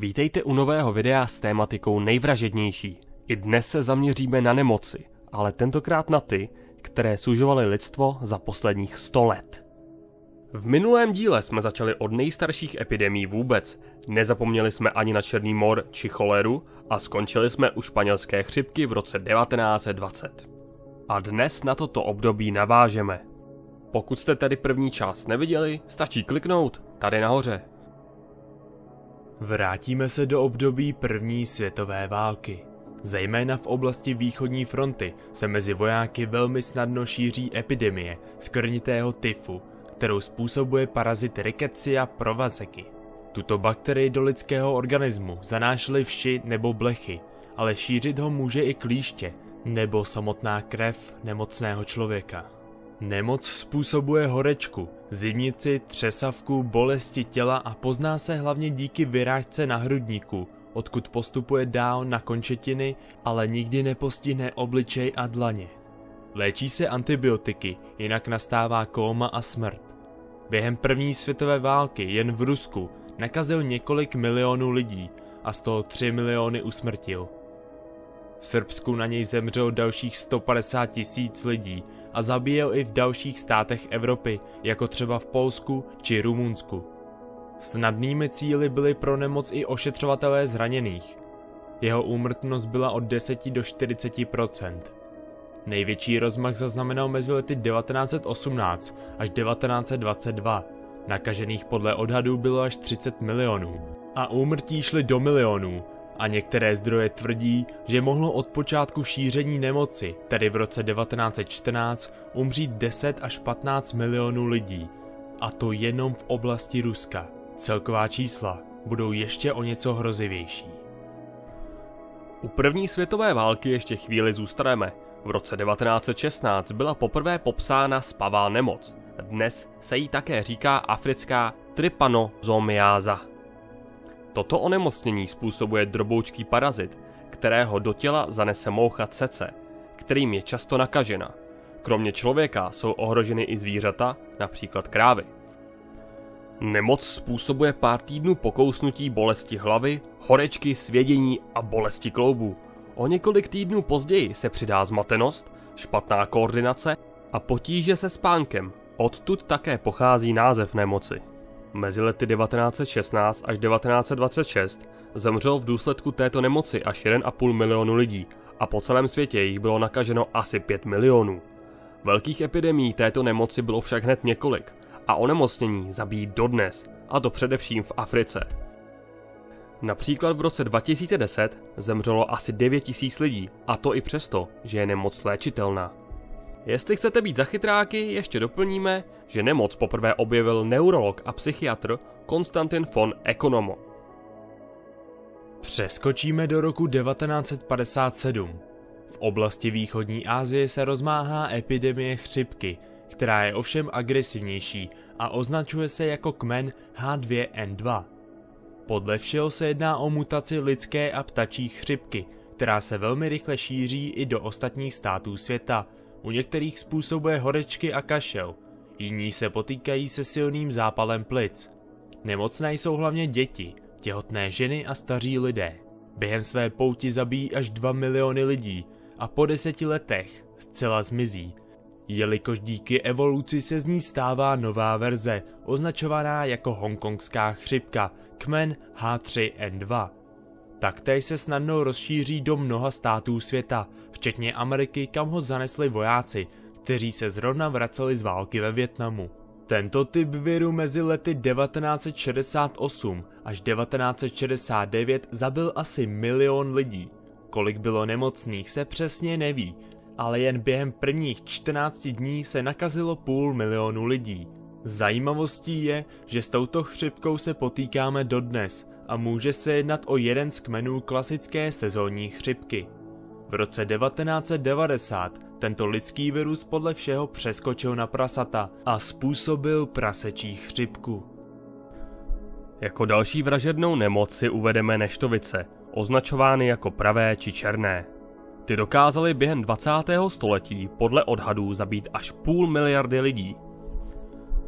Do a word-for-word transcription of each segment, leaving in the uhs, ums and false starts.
Vítejte u nového videa s tématikou nejvražednější. I dnes se zaměříme na nemoci, ale tentokrát na ty, které sužovaly lidstvo za posledních sto let. V minulém díle jsme začali od nejstarších epidemií vůbec, nezapomněli jsme ani na černý mor či choleru a skončili jsme u španělské chřipky v roce devatenáct set dvacet. A dnes na toto období navážeme. Pokud jste tedy první část neviděli, stačí kliknout tady nahoře. Vrátíme se do období první světové války. Zejména v oblasti východní fronty se mezi vojáky velmi snadno šíří epidemie skvrnitého tyfu, kterou způsobuje parazit Rickettsia provazeki. Tuto bakterii do lidského organismu zanášely vši nebo blechy, ale šířit ho může i klíště nebo samotná krev nemocného člověka. Nemoc způsobuje horečku, zimnici, třesavku, bolesti těla a pozná se hlavně díky vyrážce na hrudníku, odkud postupuje dál na končetiny, ale nikdy nepostihne obličej a dlaně. Léčí se antibiotiky, jinak nastává kóma a smrt. Během první světové války jen v Rusku nakazil několik milionů lidí a z toho tři miliony usmrtil. V Srbsku na něj zemřelo dalších sto padesát tisíc lidí a zabíjel i v dalších státech Evropy, jako třeba v Polsku či Rumunsku. Snadnými cíli byly pro nemoc i ošetřovatelé zraněných. Jeho úmrtnost byla od deseti do čtyřiceti procent. Největší rozmach zaznamenal mezi lety devatenáct set osmnáct až devatenáct set dvacet dva. Nakažených podle odhadů bylo až třicet milionů. A úmrtí šly do milionů. A některé zdroje tvrdí, že mohlo od počátku šíření nemoci, tedy v roce devatenáct set čtrnáct, umřít deset až patnáct milionů lidí. A to jenom v oblasti Ruska. Celková čísla budou ještě o něco hrozivější. U první světové války ještě chvíli zůstaneme. V roce devatenáct set šestnáct byla poprvé popsána spavá nemoc. Dnes se jí také říká africká trypanozomiáza. Toto onemocnění způsobuje droboučký parazit, kterého do těla zanese moucha tsetse, kterým je často nakažena. Kromě člověka jsou ohroženy i zvířata, například krávy. Nemoc způsobuje pár týdnů po kousnutí bolesti hlavy, horečky, svědění a bolesti kloubů. O několik týdnů později se přidá zmatenost, špatná koordinace a potíže se spánkem. Odtud také pochází název nemoci. Mezi lety devatenáct set šestnáct až devatenáct set dvacet šest zemřelo v důsledku této nemoci až jeden a půl milionu lidí a po celém světě jich bylo nakaženo asi pět milionů. Velkých epidemií této nemoci bylo však hned několik a onemocnění zabíjí dodnes, a to především v Africe. Například v roce dva tisíce deset zemřelo asi devět tisíc lidí, a to i přesto, že je nemoc léčitelná. Jestli chcete být za chytráky, ještě doplníme, že nemoc poprvé objevil neurolog a psychiatr Konstantin von Economo. Přeskočíme do roku devatenáct set padesát sedm. V oblasti východní Asie se rozmáhá epidemie chřipky, která je ovšem agresivnější a označuje se jako kmen H dva N dva. Podle všeho se jedná o mutaci lidské a ptačí chřipky, která se velmi rychle šíří i do ostatních států světa. U některých způsobuje horečky a kašel, jiní se potýkají se silným zápalem plic. Nemocné jsou hlavně děti, těhotné ženy a staří lidé. Během své pouti zabíjí až dva miliony lidí a po deseti letech zcela zmizí, jelikož díky evoluci se z ní stává nová verze, označovaná jako hongkongská chřipka, kmen H tři N dva. Taktéž se snadno rozšíří do mnoha států světa, včetně Ameriky, kam ho zanesli vojáci, kteří se zrovna vraceli z války ve Vietnamu. Tento typ viru mezi lety devatenáct set šedesát osm až devatenáct set šedesát devět zabil asi milion lidí. Kolik bylo nemocných se přesně neví, ale jen během prvních čtrnácti dní se nakazilo půl milionu lidí. Zajímavostí je, že s touto chřipkou se potýkáme dodnes a může se jednat o jeden z kmenů klasické sezónní chřipky. V roce devatenáct set devadesát tento lidský virus podle všeho přeskočil na prasata a způsobil prasečí chřipku. Jako další vražednou nemoc si uvedeme neštovice, označovány jako pravé či černé. Ty dokázaly během dvacátého století podle odhadů zabít až půl miliardy lidí.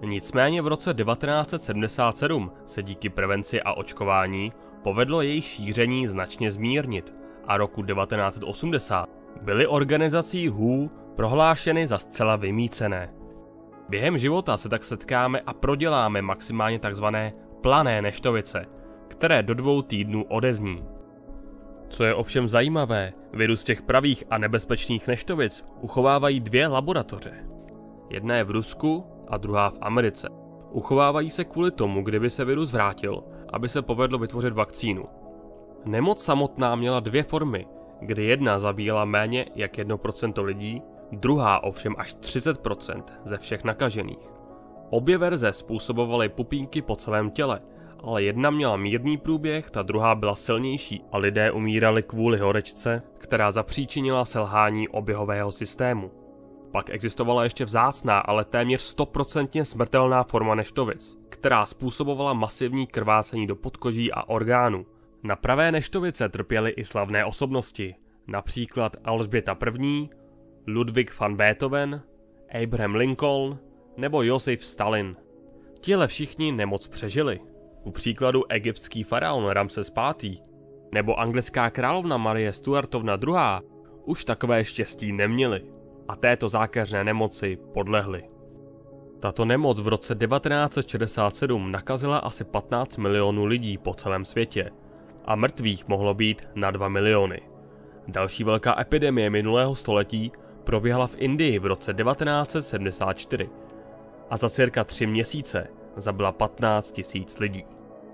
Nicméně v roce devatenáct set sedmdesát sedm se díky prevenci a očkování povedlo jejich šíření značně zmírnit a roku devatenáct set osmdesát byly organizací W H O prohlášeny za zcela vymýcené. Během života se tak setkáme a proděláme maximálně tzv. Plané neštovice, které do dvou týdnů odezní. Co je ovšem zajímavé, virus těch pravých a nebezpečných neštovic uchovávají dvě laboratoře. Jedna je v Rusku a druhá v Americe. Uchovávají se kvůli tomu, kdyby se virus vrátil, aby se povedlo vytvořit vakcínu. Nemoc samotná měla dvě formy, kdy jedna zabíjela méně jak jedno procento lidí, druhá ovšem až třicet procent ze všech nakažených. Obě verze způsobovaly pupínky po celém těle, ale jedna měla mírný průběh, ta druhá byla silnější a lidé umírali kvůli horečce, která zapříčinila selhání oběhového systému. Pak existovala ještě vzácná, ale téměř stoprocentně smrtelná forma neštovic, která způsobovala masivní krvácení do podkoží a orgánů. Na pravé neštovice trpěly i slavné osobnosti, například Alžběta první, Ludwig van Beethoven, Abraham Lincoln nebo Josef Stalin. Tihle všichni nemoc přežili. U příkladu egyptský faraon Ramses pátý nebo anglická královna Marie Stuartovna druhá už takové štěstí neměli a této zákeřné nemoci podlehli. Tato nemoc v roce devatenáct set šedesát sedm nakazila asi patnáct milionů lidí po celém světě a mrtvých mohlo být na dva miliony. Další velká epidemie minulého století proběhla v Indii v roce devatenáct set sedmdesát čtyři a za cirka tři měsíce zabila patnáct tisíc lidí.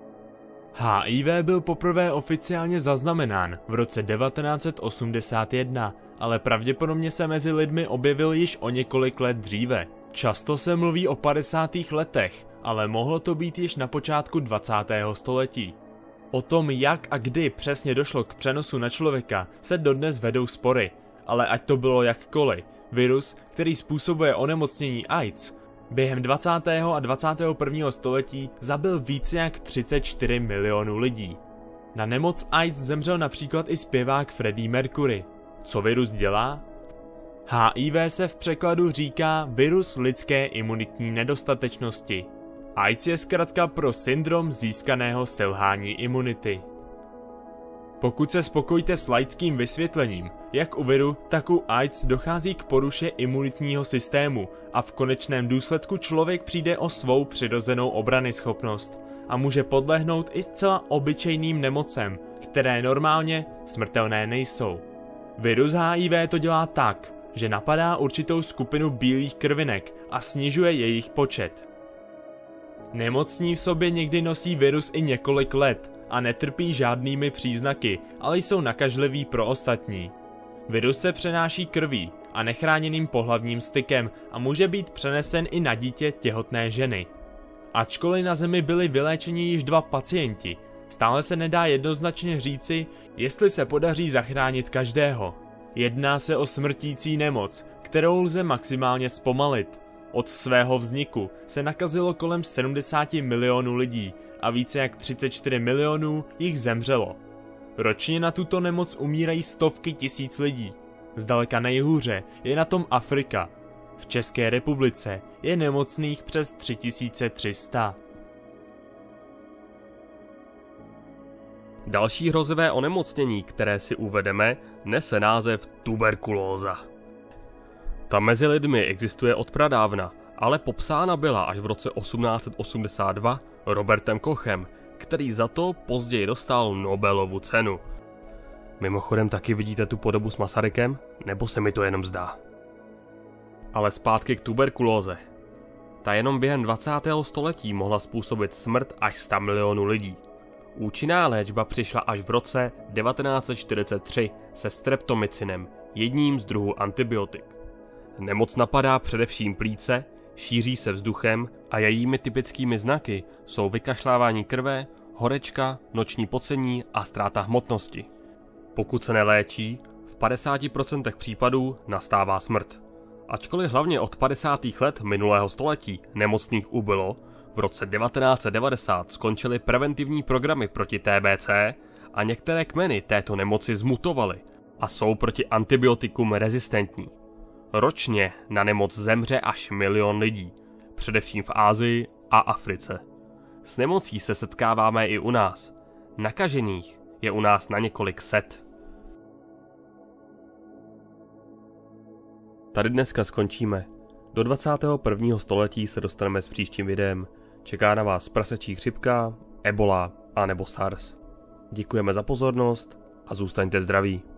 H I V byl poprvé oficiálně zaznamenán v roce devatenáct set osmdesát jedna, ale pravděpodobně se mezi lidmi objevil již o několik let dříve. Často se mluví o padesátých letech, ale mohlo to být již na počátku dvacátého století. O tom, jak a kdy přesně došlo k přenosu na člověka, se dodnes vedou spory, ale ať to bylo jakkoliv, virus, který způsobuje onemocnění AIDS, během dvacátého a dvacátého prvního století zabil více jak třicet čtyři milionů lidí. Na nemoc AIDS zemřel například i zpěvák Freddie Mercury. Co virus dělá? H I V se v překladu říká virus lidské imunitní nedostatečnosti. AIDS je zkratka pro syndrom získaného selhání imunity. Pokud se spokojíte s laickým vysvětlením, jak u viru, tak u AIDS dochází k poruše imunitního systému a v konečném důsledku člověk přijde o svou přirozenou obranyschopnost a může podlehnout i zcela obyčejným nemocem, které normálně smrtelné nejsou. Virus H I V to dělá tak, že napadá určitou skupinu bílých krvinek a snižuje jejich počet. Nemocní v sobě někdy nosí virus i několik let a netrpí žádnými příznaky, ale jsou nakažliví pro ostatní. Virus se přenáší krví a nechráněným pohlavním stykem a může být přenesen i na dítě těhotné ženy. Ačkoliv na Zemi byli vyléčeni již dva pacienti, stále se nedá jednoznačně říci, jestli se podaří zachránit každého. Jedná se o smrtící nemoc, kterou lze maximálně zpomalit. Od svého vzniku se nakazilo kolem sedmdesát milionů lidí a více jak třicet čtyři milionů jich zemřelo. Ročně na tuto nemoc umírají stovky tisíc lidí. Zdaleka nejhůře je na tom Afrika. V České republice je nemocných přes tři tisíce tři sta. Další hrozivé onemocnění, které si uvedeme, nese název tuberkulóza. Ta mezi lidmi existuje od pradávna, ale popsána byla až v roce osmnáct set osmdesát dva Robertem Kochem, který za to později dostal Nobelovu cenu. Mimochodem taky vidíte tu podobu s Masarykem? Nebo se mi to jenom zdá? Ale zpátky k tuberkulóze. Ta jenom během dvacátého století mohla způsobit smrt až sta milionů lidí. Účinná léčba přišla až v roce devatenáct set čtyřicet tři se streptomycinem, jedním z druhů antibiotik. Nemoc napadá především plíce, šíří se vzduchem a jejími typickými znaky jsou vykašlávání krve, horečka, noční pocení a ztráta hmotnosti. Pokud se neléčí, v padesáti procentech případů nastává smrt. Ačkoliv hlavně od padesátých let minulého století nemocných ubylo, v roce devatenáct set devadesát skončily preventivní programy proti T B C a některé kmeny této nemoci zmutovaly a jsou proti antibiotikům rezistentní. Ročně na nemoc zemře až milion lidí, především v Asii a Africe. S nemocí se setkáváme i u nás. Nakažených je u nás na několik set. Tady dneska skončíme. Do dvacátého prvního století se dostaneme s příštím videem. Čeká na vás prasečí chřipka, ebola a nebo SARS. Děkujeme za pozornost a zůstaňte zdraví.